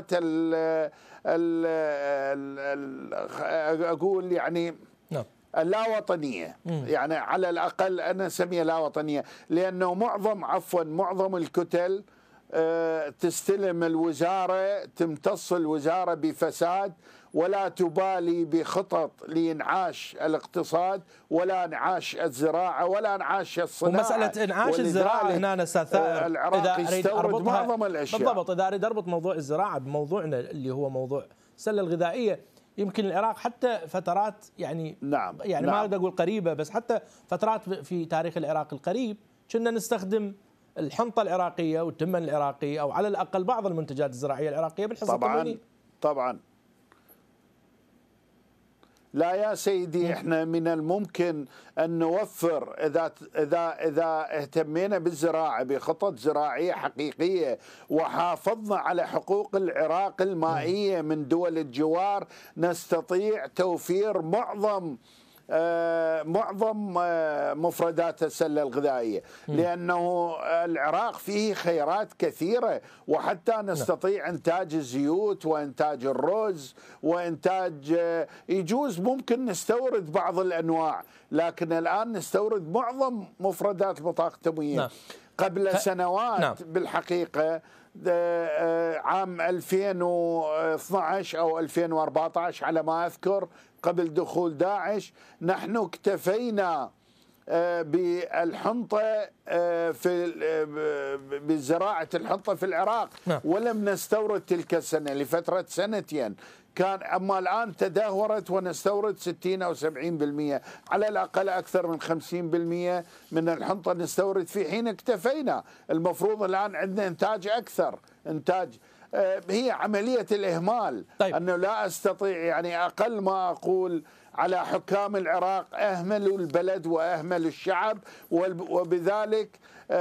أقول يعني اللا وطنية. يعني على الأقل أنا أسميها لا وطنية، لأنه معظم الكتل تستلم الوزارة، تمتص الوزارة بفساد، ولا تبالي بخطط لإنعاش الاقتصاد ولا إنعاش الزراعة ولا إنعاش الصناعة. ومسألة إنعاش الزراعة هنا أستاذ ثائر العراق يستورد معظم الأشياء. بالضبط، إذا أريد أربط موضوع الزراعة بموضوعنا اللي هو موضوع السلة الغذائية، يمكن العراق حتى فترات يعني ما أقدر أقول قريبة، بس حتى فترات في تاريخ العراق القريب كنا نستخدم الحنطة العراقية والتمن العراقي، أو على الأقل بعض المنتجات الزراعية العراقية بالحصة التموينية. طبعا لا يا سيدي، احنا من الممكن ان نوفر اذا اهتمينا بالزراعه بخطط زراعيه حقيقيه وحافظنا على حقوق العراق المائيه من دول الجوار، نستطيع توفير معظم معظم مفردات السلة الغذائية، لأنه العراق فيه خيرات كثيرة، وحتى نستطيع إنتاج الزيوت وإنتاج الرز وإنتاج، يجوز ممكن نستورد بعض الأنواع، لكن الآن نستورد معظم مفردات البطاقة التموينية. قبل سنوات بالحقيقة عام 2012 أو 2014 على ما أذكر قبل دخول داعش، نحن اكتفينا بالحنطة بزراعة الحنطة في العراق، ولم نستورد تلك السنة لفترة سنتين كان. أما الآن تدهورت ونستورد 60 أو 70%، على الأقل أكثر من 50% من الحنطة نستورد، في حين اكتفينا. المفروض الآن عندنا إنتاج أكثر، إنتاج. هي عملية الإهمال. أنه لا أستطيع، يعني أقل ما أقول على حكام العراق أهملوا البلد وأهملوا الشعب، وبذلك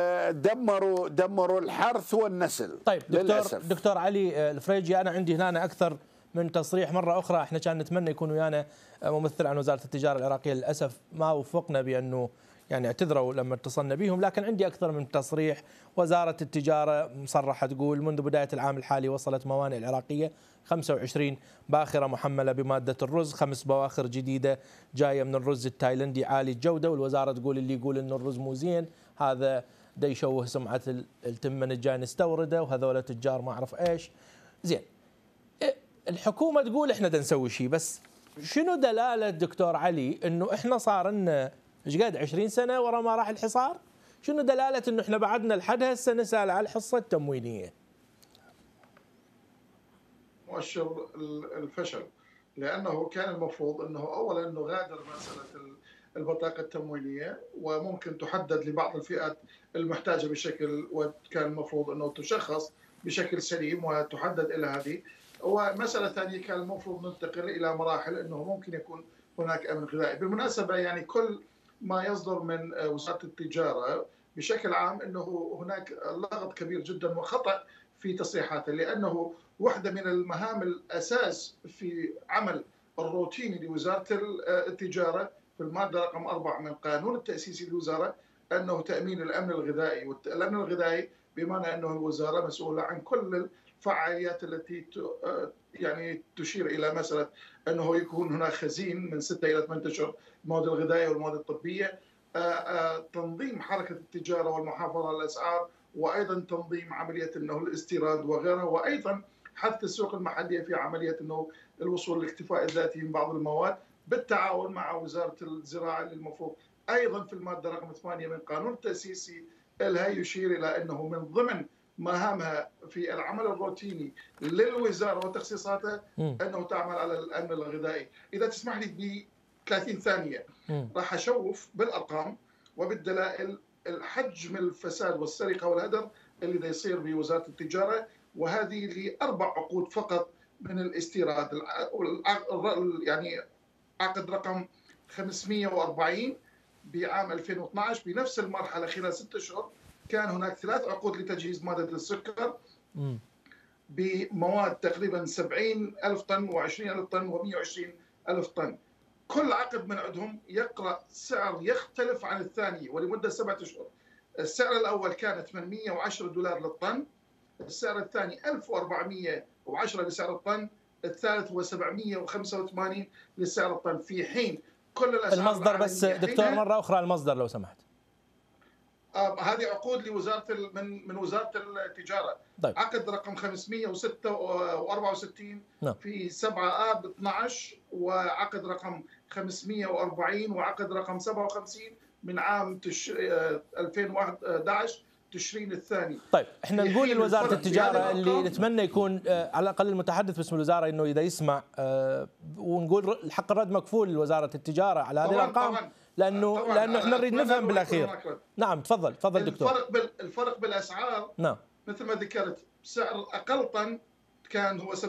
دمروا الحرث والنسل. طيب دكتور علي الفريجي، أنا عندي هنا أكثر من تصريح مرة أخرى. احنا كان نتمنى يكون ويانا ممثل عن وزارة التجارة العراقية، للأسف ما وفقنا بأنه يعني اعتذروا لما اتصلنا بهم، لكن عندي أكثر من تصريح. وزارة التجارة مصرحة تقول منذ بداية العام الحالي وصلت موانئ العراقية 25 باخرة محملة بمادة الرز، 5 بواخر جديدة جاية من الرز التايلندي عالي الجودة، والوزارة تقول اللي يقول إنه الرز مو زين هذا دا يشوه سمعة التمن الجاي نستورده، وهذول تجار ما أعرف إيش. زين، الحكومة تقول احنا دا نسوي شيء، بس شنو دلالة دكتور علي انه احنا صار لنا ايش قد 20 سنة ورا ما راح الحصار؟ شنو دلالة انه احنا بعدنا لحد هسه نسأل على الحصة التموينية؟ مؤشر الفشل، لانه كان المفروض انه اولا انه غادر مسألة البطاقة التموينية، وممكن تحدد لبعض الفئات المحتاجة بشكل، وكان المفروض انه تشخص بشكل سليم وتحدد الى هذه. ومسألة ثانية كان المفروض ننتقل إلى مراحل أنه ممكن يكون هناك أمن غذائي. بالمناسبة يعني كل ما يصدر من وزارة التجارة بشكل عام أنه هناك لغط كبير جدا وخطأ في تصريحاته، لأنه واحدة من المهام الأساس في عمل الروتيني لوزارة التجارة في المادة رقم 4 من قانون التأسيسي للوزارة أنه تأمين الأمن الغذائي. والأمن الغذائي بمعنى أنه الوزارة مسؤولة عن كل الفعاليات التي يعني تشير إلى مسألة أنه يكون هناك خزين من 6 إلى 8 أشهر المواد الغذائية والمواد الطبية، تنظيم حركة التجارة والمحافظة على الأسعار، وأيضا تنظيم عملية أنه الاستيراد وغيرها، وأيضا حث السوق المحلية في عملية أنه الوصول للاكتفاء الذاتي من بعض المواد بالتعاون مع وزارة الزراعة، اللي المفروض أيضا في المادة رقم 8 من قانون التأسيسي لها يشير إلى أنه من ضمن مهامها في العمل الروتيني للوزارة وتخصيصاتها أنه تعمل على الأمن الغذائي. إذا تسمح لي ب 30 ثانية راح أشوف بالأرقام وبالدلائل حجم الفساد والسرقة والهدر اللي دا يصير بوزارة التجارة، وهذه ل4 عقود فقط من الاستيراد. يعني عقد رقم 540 بعام 2012 بنفس المرحلة خلال 6 أشهر كان هناك 3 عقود لتجهيز مادة السكر بمواد تقريبا 70,000 طن و20,000 طن و120,000 طن. كل عقد من عندهم يقرأ سعر يختلف عن الثاني ولمدة 7 أشهر. السعر الأول كان $810 للطن، السعر الثاني 1410 لسعر الطن، الثالث هو 785 لسعر الطن، في حين كل الأسعار المصدر بس دكتور مرة أخرى المصدر لو سمحت. هذه عقود لوزارة من وزارة التجارة. طيب. عقد رقم 564 في 7 آب 12، وعقد رقم 540 وعقد رقم 57 من عام 2011 تشرين الثاني. طيب احنا نقول لوزارة التجارة اللي نتمنى يكون على الأقل المتحدث باسم الوزارة انه إذا يسمع ونقول الحق الرد مكفول لوزارة التجارة على هذه الأرقام، لأنه احنا نريد نفهم بالأخير. نعم تفضل دكتور. الفرق بالأسعار نعم مثل ما ذكرت، سعر أقل طن كان هو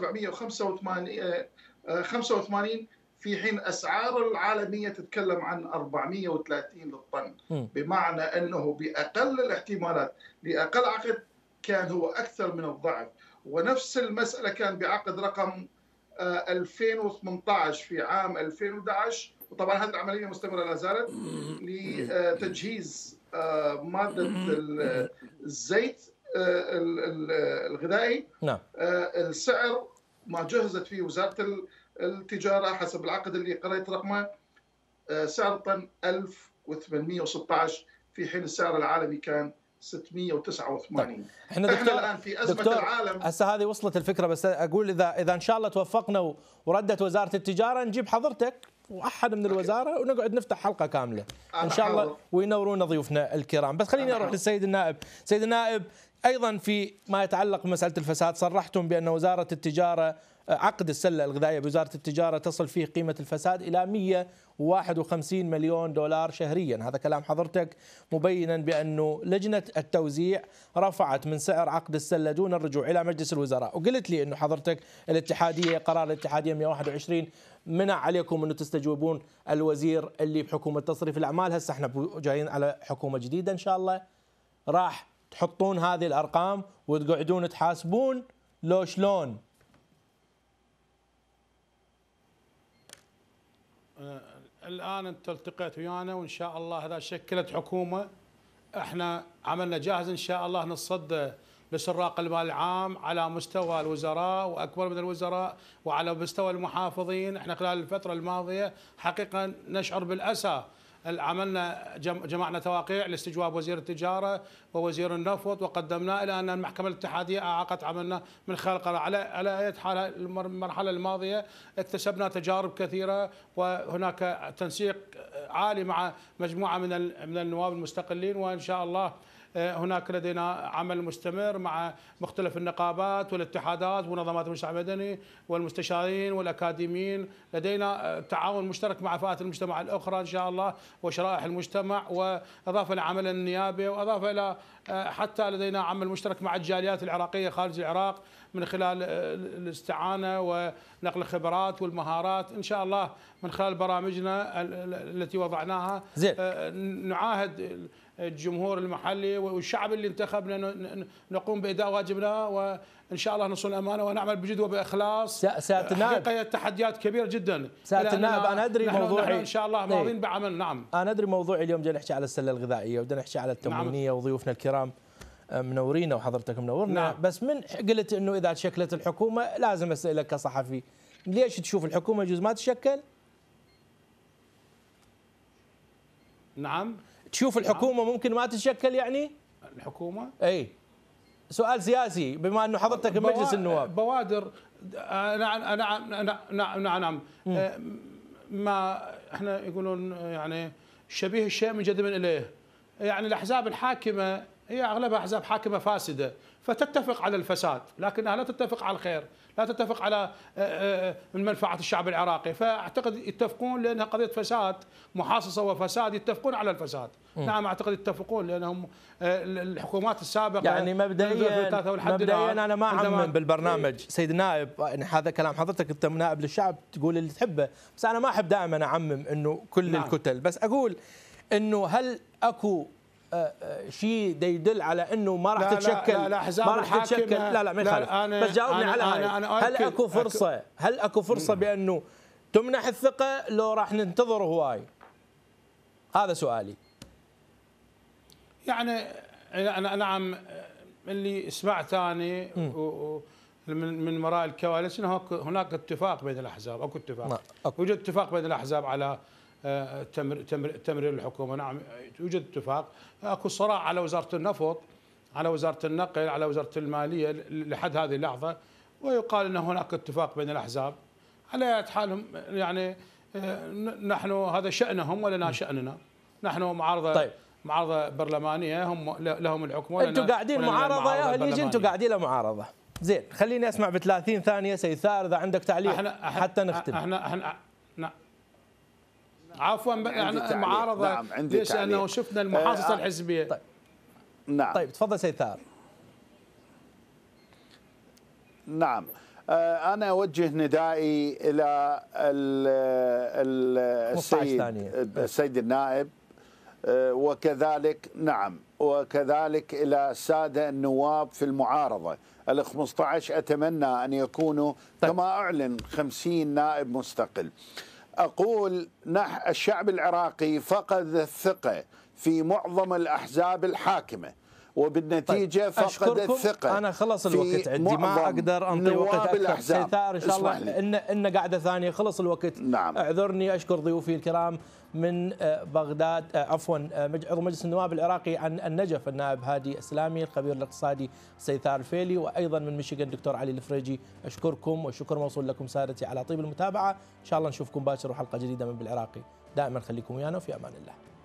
785 في حين أسعار العالمية تتكلم عن 430 للطن، بمعنى أنه بأقل الاحتمالات لأقل عقد كان هو أكثر من الضعف. ونفس المسألة كان بعقد رقم 2018 في عام 2011 وطبعا هذه العمليه مستمره لا زالت لتجهيز ماده الزيت الغذائي. نعم. السعر ما جهزت فيه وزاره التجاره حسب العقد اللي قريت رقمه، سعر الطن 1816 في حين السعر العالمي كان 689. طيب. احنا الان في ازمه العالم. هسه هذه وصلت الفكره، بس اقول اذا ان شاء الله توفقنا وردت وزاره التجاره نجيب حضرتك واحد من الوزاره ونقعد نفتح حلقه كامله ان شاء الله وينورونا ضيوفنا الكرام. بس خليني اروح للسيد النائب. سيد النائب، ايضا في ما يتعلق بمساله الفساد صرحتم بان وزاره التجاره عقد السله الغذائيه بوزاره التجاره تصل فيه قيمه الفساد الى 151 مليون دولار شهريا. هذا كلام حضرتك مبينا بانه لجنه التوزيع رفعت من سعر عقد السله دون الرجوع الى مجلس الوزراء، وقلت لي انه حضرتك الاتحاديه قرار الاتحاديه 121 منع عليكم انه تستجوبون الوزير اللي بحكومه تصريف الاعمال. هسه احنا جايين على حكومه جديده ان شاء الله، راح تحطون هذه الارقام وتقعدون تحاسبون لو شلون؟ الآن أنت التقيت ويانا وإن شاء الله إذا شكلت حكومة احنا عملنا جاهز إن شاء الله نصد لسراق المال العام على مستوى الوزراء وأكبر من الوزراء وعلى مستوى المحافظين. احنا خلال الفترة الماضية حقيقة نشعر بالأسى. عملنا جمعنا تواقيع لاستجواب وزير التجارة ووزير النفط وقدمناه إلى أن المحكمة الاتحادية أعاقت عملنا من خلال قرار. على أي حال المرحلة الماضية اكتسبنا تجارب كثيرة وهناك تنسيق عالي مع مجموعة من النواب المستقلين، وإن شاء الله هناك لدينا عمل مستمر مع مختلف النقابات والاتحادات ومنظمات المجتمع المدني والمستشارين والأكاديميين. لدينا تعاون مشترك مع فئات المجتمع الأخرى إن شاء الله وشرائح المجتمع، وأضافة إلى عمل النيابة، وأضافة إلى حتى لدينا عمل مشترك مع الجاليات العراقية خارج العراق من خلال الاستعانة ونقل الخبرات والمهارات. إن شاء الله من خلال برامجنا التي وضعناها نعاهد الجمهور المحلي والشعب اللي انتخبنا نقوم بإداء واجبنا، وإن شاء الله نصل الأمانة ونعمل بجد وبإخلاص. سيادة النائب، حقيقة تحديات كبيرة جدا. سيادة النائب، أنا أدري موضوعي إن شاء الله ماضين بعمل. نعم، أنا أدري موضوعي اليوم جاي نحكي على السلة الغذائية وبدنا نحكي على التموينية. نعم. وضيوفنا الكرام منورينا وحضرتك منورنا. نعم. بس من قلت إنه إذا تشكلت الحكومة لازم أسألك كصحفي، ليش تشوف الحكومة يجوز ما تشكل؟ نعم، تشوف الحكومة ممكن ما تتشكل يعني؟ الحكومة؟ اي سؤال سياسي بما انه حضرتك بمجلس النواب. بوادر. نعم. ما احنا يقولون يعني شبيه الشيء من جذب اليه. يعني الاحزاب الحاكمة هي اغلبها احزاب حاكمة فاسدة، فتتفق على الفساد لكنها لا تتفق على الخير، لا تتفق على من منفعة الشعب العراقي. فاعتقد يتفقون لانها قضية فساد محاصصة وفساد، يتفقون على الفساد. نعم اعتقد يتفقون لانهم الحكومات السابقة يعني مبدئيا انا ما اعمم بالبرنامج سيد النائب، يعني هذا كلام حضرتك انت نائب للشعب تقول اللي تحبه، بس انا ما احب دائما اعمم انه كل نعم. الكتل، بس اقول انه هل اكو شيء يدل على انه ما راح تتشكل؟ ما راح تتشكل. لا ما يخالف، بس جاوبني على هل اكو فرصه بانه تمنح الثقه لو راح ننتظر هواي؟ هذا سؤالي. يعني انا نعم اللي سمعت اني من وراء الكواليس انه هناك اتفاق بين الاحزاب، اكو اتفاق، يوجد اتفاق بين الاحزاب على تمرير الحكومه. نعم يوجد اتفاق، اكو صراع على وزاره النفط، على وزاره النقل، على وزاره الماليه لحد هذه اللحظه، ويقال ان هناك اتفاق بين الاحزاب. على حالهم يعني نحن هذا شأنهم ولنا شأننا، نحن معارضه. طيب. معارضه برلمانيه، هم لهم الحكم ولنا. انتم قاعدين معارضه يا اهل، انتم قاعدين معارضه. زين خليني اسمع ب 30 ثانيه سيد ثائر اذا عندك تعليق حتى نختم. احنا نعم عفوا يعني معارضه. نعم ليش؟ لانه شفنا المحاصصه الحزبيه. طيب. نعم طيب تفضل سيد ثائر. نعم أنا أوجه ندائي إلى السيد النائب، وكذلك نعم وكذلك إلى السادة النواب في المعارضة ال15. أتمنى أن يكونوا كما أعلن 50 نائب مستقل. أقول الشعب العراقي فقد الثقة في معظم الأحزاب الحاكمة، وبالنتيجة فقد الثقة. أنا خلص الوقت عندي، ما أقدر أنطي وقت أكثر. سيثار إن شاء الله إن قاعدة ثانية، خلص الوقت. نعم. اعذرني، أشكر ضيوفي الكرام من بغداد، عفوا عضو مجلس النواب العراقي عن النجف النائب هادي السلامي، الخبير الاقتصادي سيثار الفيلي، وأيضا من ميشيغان دكتور علي الفريجي. أشكركم والشكر موصول لكم سادتي على طيب المتابعة. إن شاء الله نشوفكم باكر وحلقة جديدة من بالعراقي. دائما خليكم ويانا وفي أمان الله.